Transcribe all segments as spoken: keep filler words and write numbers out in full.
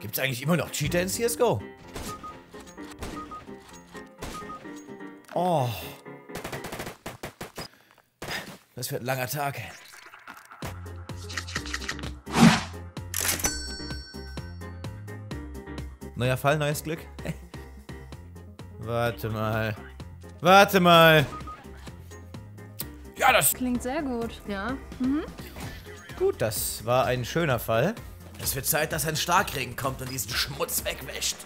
Gibt's eigentlich immer noch Cheater in C S G O? Oh. Das wird ein langer Tag. Neuer Fall, neues Glück. Warte mal. Warte mal. Ja, das klingt sehr gut. Ja. Mhm. Gut, das war ein schöner Fall. Es wird Zeit, dass ein Starkregen kommt und diesen Schmutz wegwäscht.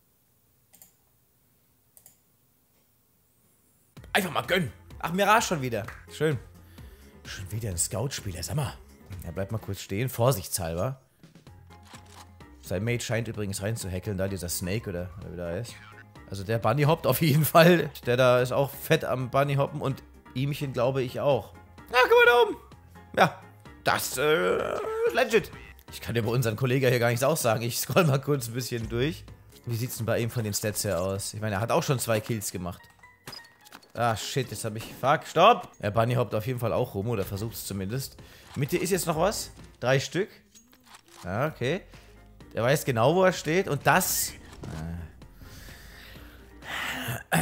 Einfach mal gönnen. Ach, Mirage schon wieder. Schön. Schon wieder ein Scout-Spieler. Sag mal. Er bleibt mal kurz stehen, vorsichtshalber. Sein Mate scheint übrigens rein zu hackeln, da dieser Snake oder, oder wie der heißt. Also der Bunny hoppt auf jeden Fall. Der da ist auch fett am Bunny hoppen und ihmchen glaube ich auch. Na, guck mal da oben. Ja, das äh, legit. Ich kann über unseren Kollegen hier gar nichts aussagen. Ich scroll mal kurz ein bisschen durch. Wie sieht's denn bei ihm von den Stats her aus? Ich meine, er hat auch schon zwei Kills gemacht. Ah, shit, jetzt habe ich... Fuck, stopp! Der Bunny hoppt auf jeden Fall auch rum, oder versucht es zumindest. Mitte ist jetzt noch was. Drei Stück. Ah, okay. Der weiß genau, wo er steht. Und das... Äh.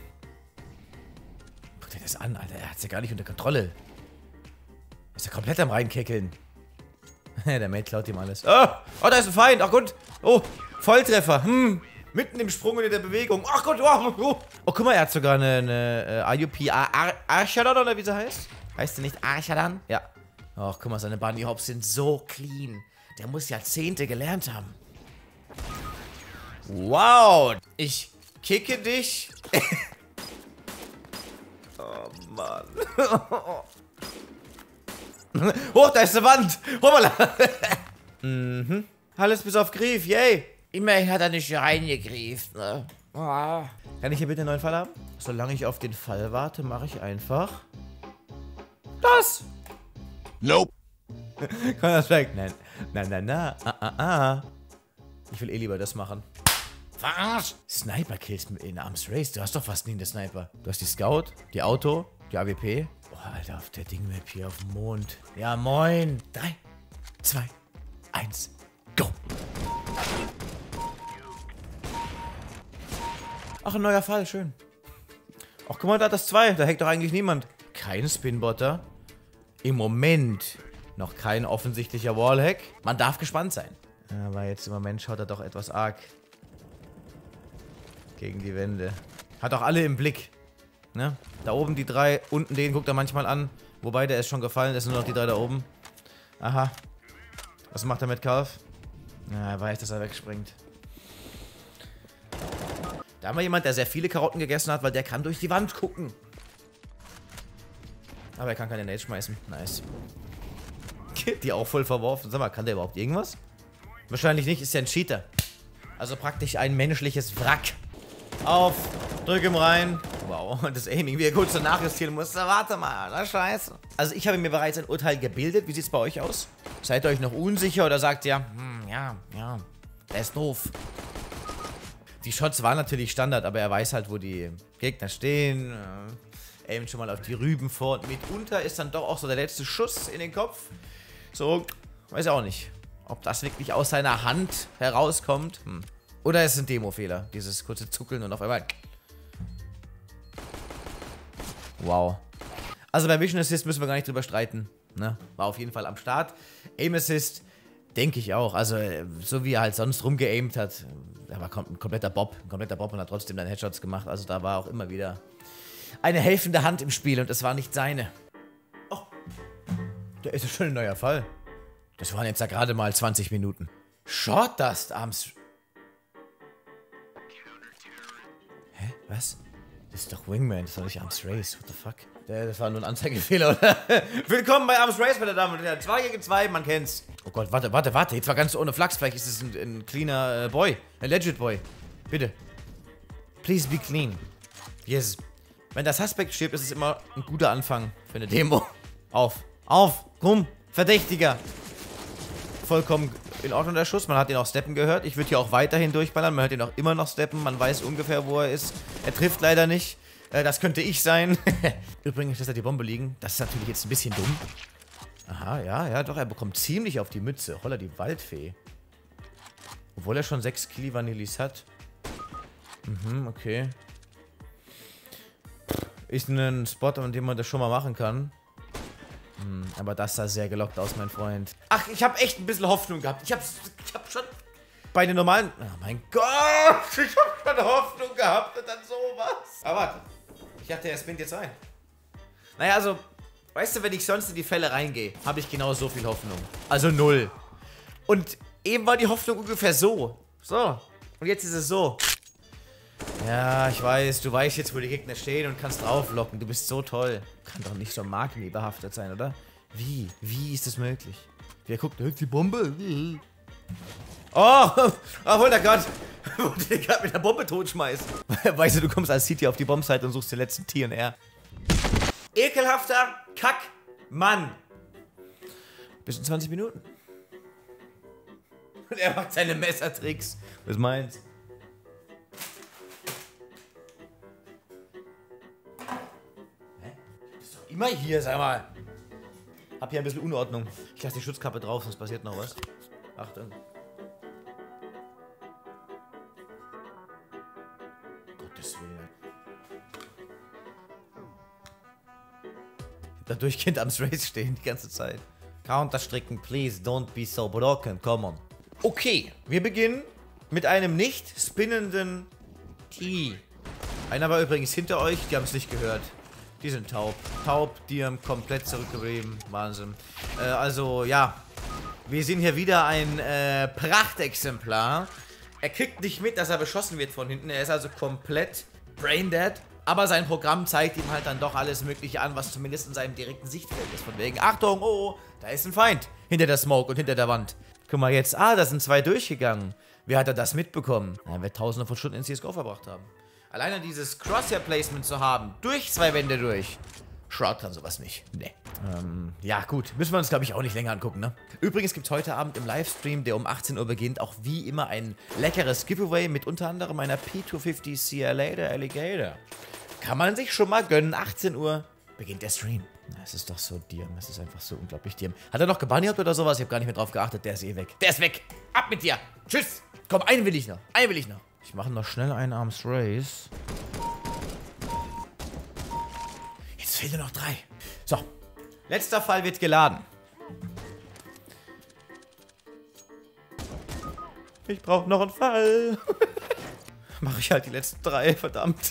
Guck dir das an, Alter. Er hat es ja gar nicht unter Kontrolle. Ist ja komplett am Reinkeckeln. Der Mate klaut ihm alles. Oh, oh, da ist ein Feind. Ach gut. Oh, Volltreffer. Hm. Mitten im Sprung und in der Bewegung. Ach Gott. Oh, oh. Oh, guck mal, er hat sogar eine, eine uh, I U P Ar Ar Archadon, oder wie sie heißt. Heißt sie nicht Archadon? Ja. Ach, guck mal, seine Bunny Hops sind so clean. Der muss Jahrzehnte gelernt haben. Wow. Ich kicke dich. Oh, Mann. Oh, da ist eine Wand. Hoppala. Mhm. Alles bis auf Grief, yay. Immerhin hat er nicht reingegrieft, ne? Oh. Kann ich hier bitte einen neuen Fall haben? Solange ich auf den Fall warte, mache ich einfach das. Nope. Komm das weg. Nein. Nein, nein, nein. Ah, ah, ah. Ich will eh lieber das machen. Was? Sniper-Kills in Arms Race. Du hast doch fast nie eine Sniper. Du hast die Scout, die Auto, die A W P. Oh, Alter, auf der Ding-Map hier auf dem Mond. Ja, moin. Drei, zwei, eins, go. Ach, ein neuer Fall, schön. Ach, guck mal, da hat das zwei. Da hackt doch eigentlich niemand. Kein Spinbotter. Im Moment noch kein offensichtlicher Wallhack. Man darf gespannt sein. Aber jetzt im Moment schaut er doch etwas arg gegen die Wände. Hat auch alle im Blick. Ne? Da oben die drei, unten den guckt er manchmal an. Wobei, der ist schon gefallen, es sind nur noch die drei da oben. Aha. Was macht er mit Calf? Ja, er weiß, dass er wegspringt. Da haben wir jemand, der sehr viele Karotten gegessen hat, weil der kann durch die Wand gucken. Aber er kann keine Nade schmeißen. Nice. Die auch voll verworfen. Sag mal, kann der überhaupt irgendwas? Wahrscheinlich nicht, ist ja ein Cheater. Also praktisch ein menschliches Wrack. Auf, drück ihm rein. Wow, das Aiming, wie er kurz danach justieren musste. Warte mal, na scheiße. Also ich habe mir bereits ein Urteil gebildet. Wie sieht's bei euch aus? Seid ihr euch noch unsicher oder sagt ihr, hm, ja, ja, der ist doof. Die Shots waren natürlich Standard, aber er weiß halt, wo die Gegner stehen. Äh, aimt schon mal auf die Rüben vor. Und mitunter ist dann doch auch so der letzte Schuss in den Kopf. So, weiß ich auch nicht. Ob das wirklich aus seiner Hand herauskommt. Hm. Oder ist es ein Demo-Fehler. Dieses kurze Zuckeln und auf einmal... Wow. Also bei Vision Assist müssen wir gar nicht drüber streiten. Ne? War auf jeden Fall am Start. Aim Assist, denke ich auch. Also so wie er halt sonst rumgeaimt hat. Da war ein kompletter Bob. Ein kompletter Bob und hat trotzdem dann Headshots gemacht. Also da war auch immer wieder eine helfende Hand im Spiel. Und es war nicht seine. Oh. Da ist ja schon ein neuer Fall. Das waren jetzt ja gerade mal zwanzig Minuten. Short Dust Arms... Hä? Was? Das ist doch Wingman, das ist doch nicht Arms Race. What the fuck? Das war nur ein Anzeigefehler, oder? Willkommen bei Arms Race, meine Damen und Herren. zwei gegen zwei, man kennt's. Oh Gott, warte, warte, warte. Jetzt war ganz ohne Flachs. Vielleicht ist es ein, ein cleaner äh, Boy. Ein legit Boy. Bitte. Please be clean. Yes. Wenn der Suspect stirbt, ist es immer ein guter Anfang für eine Demo. Auf. Auf. Komm. Verdächtiger. Vollkommen in Ordnung der Schuss. Man hat ihn auch steppen gehört. Ich würde hier auch weiterhin durchballern. Man hört ihn auch immer noch steppen. Man weiß ungefähr, wo er ist. Er trifft leider nicht. Äh, das könnte ich sein. Übrigens lässt er die Bombe liegen. Das ist natürlich jetzt ein bisschen dumm. Aha, ja, ja, doch. Er bekommt ziemlich auf die Mütze. Holla, die Waldfee. Obwohl er schon sechs Kili Vanillis hat. Mhm, okay. Ist ein Spot, an dem man das schon mal machen kann. Hm, aber das sah sehr gelockt aus, mein Freund. Ach, ich habe echt ein bisschen Hoffnung gehabt. Ich habe ich hab schon bei den normalen... Oh mein Gott, ich habe schon Hoffnung gehabt und dann sowas. Aber warte, ich dachte, er spinnt jetzt ein. Naja, also, weißt du, wenn ich sonst in die Fälle reingehe, habe ich genau so viel Hoffnung. Also null. Und eben war die Hoffnung ungefähr so. So. Und jetzt ist es so. Ja, ich weiß, du weißt jetzt, wo die Gegner stehen und kannst drauflocken. Du bist so toll. Kann doch nicht so markenbehaftet sein, oder? Wie? Wie ist das möglich? Wer guckt, da ist die Bombe. Oh, oh, holter Gott. Wollte den gerade mit der Bombe totschmeißen. Weißt du, du kommst als C T auf die Bombsite und suchst den letzten T und R. Ekelhafter Kackmann. Bis in zwanzig Minuten. Und er macht seine Messertricks. Was meinst du? Immer hier, sag mal. Hab hier ein bisschen Unordnung. Ich lasse die Schutzkappe drauf, sonst passiert noch was. Achtung. Gottes Willen. Da durchgehend am Race stehen die ganze Zeit. Counterstricken, please, don't be so broken, come on. Okay, wir beginnen mit einem nicht spinnenden T. Einer war übrigens hinter euch, die haben es nicht gehört. Die sind taub. Taub, die haben komplett zurückgeblieben. Wahnsinn. Äh, also, ja. Wir sehen hier wieder ein äh, Prachtexemplar. Er kriegt nicht mit, dass er beschossen wird von hinten. Er ist also komplett braindead. Aber sein Programm zeigt ihm halt dann doch alles Mögliche an, was zumindest in seinem direkten Sichtfeld ist. Von wegen, Achtung, oh, da ist ein Feind. Hinter der Smoke und hinter der Wand. Guck mal jetzt. Ah, da sind zwei durchgegangen. Wie hat er das mitbekommen? Er wird tausende von Stunden in C S G O verbracht haben. Alleine dieses Crosshair-Placement zu haben, durch zwei Wände durch, Shroud kann sowas nicht. Nee. Ähm, ja gut, müssen wir uns glaube ich auch nicht länger angucken, ne? Übrigens gibt es heute Abend im Livestream, der um achtzehn Uhr beginnt, auch wie immer ein leckeres Giveaway mit unter anderem einer P zweihundertfünfzig C L A der Alligator. Kann man sich schon mal gönnen, achtzehn Uhr beginnt der Stream. Es ist doch so Dirm, es ist einfach so unglaublich Dirm. Hat er noch gebunnyhopped oder sowas? Ich habe gar nicht mehr drauf geachtet, der ist eh weg. Der ist weg! Ab mit dir! Tschüss! Komm, einen will ich noch, einen will ich noch. Ich mache noch schnell einen Arms Race. Jetzt fehlen noch drei. So. Letzter Fall wird geladen. Ich brauche noch einen Fall. Mache ich halt die letzten drei, verdammt.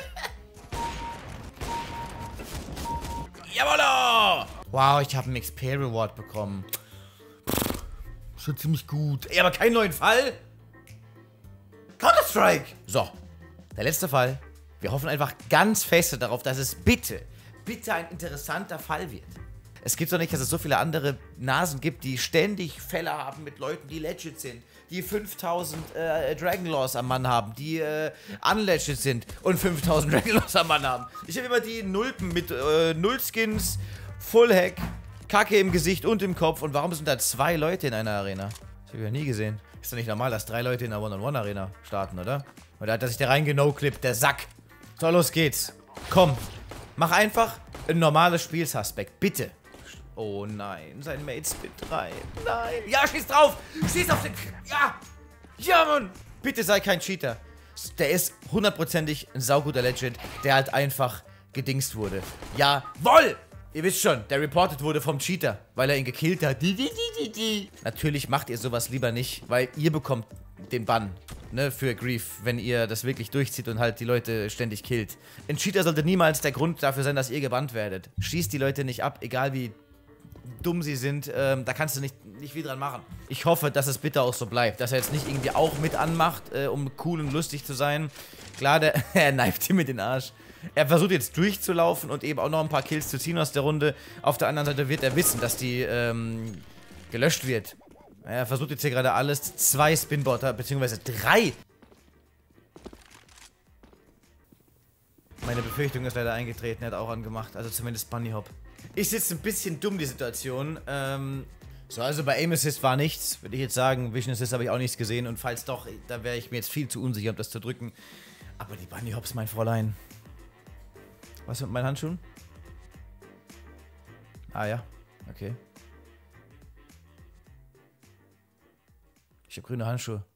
Jawollo! Wow, ich habe einen X P Reward bekommen. Schon ziemlich gut. Ey, aber keinen neuen Fall? Counter-Strike! So, der letzte Fall. Wir hoffen einfach ganz fest darauf, dass es bitte, bitte ein interessanter Fall wird. Es gibt doch nicht, dass es so viele andere Nasen gibt, die ständig Fälle haben mit Leuten, die legit sind, die fünftausend äh, Dragonlaws am Mann haben, die äh, unlegit sind und fünftausend Dragonlaws am Mann haben. Ich habe immer die Nulpen mit äh, Null-Skins, Full-Hack, Kacke im Gesicht und im Kopf. Und warum sind da zwei Leute in einer Arena? Das habe ich ja nie gesehen. Ist doch nicht normal, dass drei Leute in einer One-on-One-Arena starten, oder? Oder hat er sich da reingenoclippt, der Sack? So, los geht's. Komm, mach einfach ein normales Spielsuspect, bitte. Oh nein, sein Mate spit rein. Nein. Ja, schieß drauf. Schieß auf den... Ja. Ja, Mann. Bitte sei kein Cheater. Der ist hundertprozentig ein sauguter Legend, der halt einfach gedingst wurde. Jawoll. Ihr wisst schon, der reported wurde vom Cheater, weil er ihn gekillt hat. Natürlich macht ihr sowas lieber nicht, weil ihr bekommt den Bann, ne, für Grief, wenn ihr das wirklich durchzieht und halt die Leute ständig killt. Ein Cheater sollte niemals der Grund dafür sein, dass ihr gebannt werdet. Schießt die Leute nicht ab, egal wie dumm sie sind, ähm, da kannst du nicht, nicht viel dran machen. Ich hoffe, dass es bitte auch so bleibt, dass er jetzt nicht irgendwie auch mit anmacht, äh, um cool und lustig zu sein. Klar, der, er kneift ihm mit den Arsch. Er versucht jetzt durchzulaufen und eben auch noch ein paar Kills zu ziehen aus der Runde. Auf der anderen Seite wird er wissen, dass die ähm, gelöscht wird. Er versucht jetzt hier gerade alles. Zwei Spinbotter, beziehungsweise drei. Meine Befürchtung ist leider eingetreten, er hat auch angemacht. Also zumindest Bunnyhop. Ist jetzt ein bisschen dumm, die Situation. Ähm, so, also bei Aim Assist war nichts. Würde ich jetzt sagen, Vision Assist habe ich auch nichts gesehen. Und falls doch, da wäre ich mir jetzt viel zu unsicher, um das zu drücken. Aber die Bunnyhops, mein Fräulein. Was mit meinen Handschuhen? Ah ja, okay. Ich habe grüne Handschuhe.